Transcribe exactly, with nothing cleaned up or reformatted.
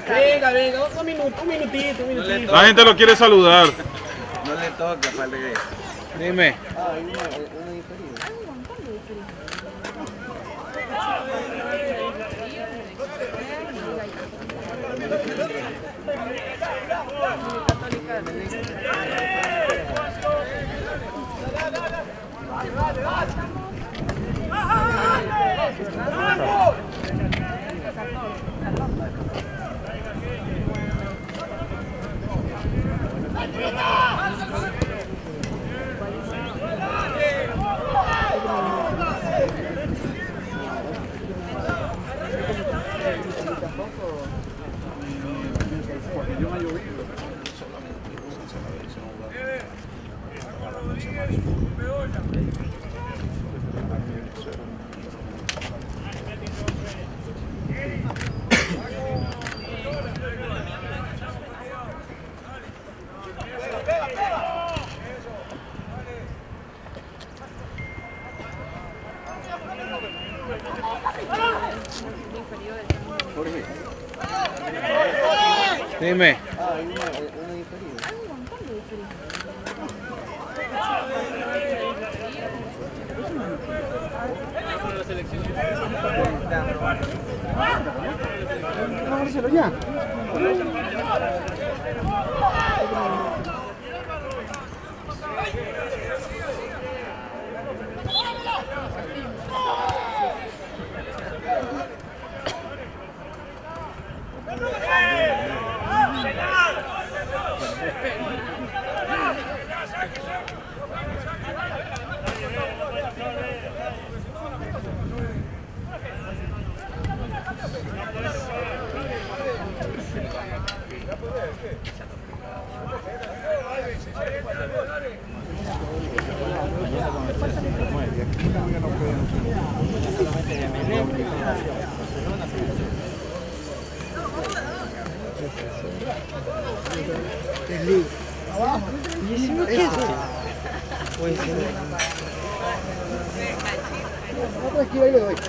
Venga, venga, un minuto, un minutito, un minutito. La gente lo quiere saludar. No le toca, falta que... Dime. Ah, hay una, una diferida. Hay un montón de diferentes. Dime. Ah, hay una, una diferida. Hay un montón de diferentes. Vamos a hacerlo ya. Abajo. ¿Y encima qué es? Pues sí. No, aquí ahí le doy.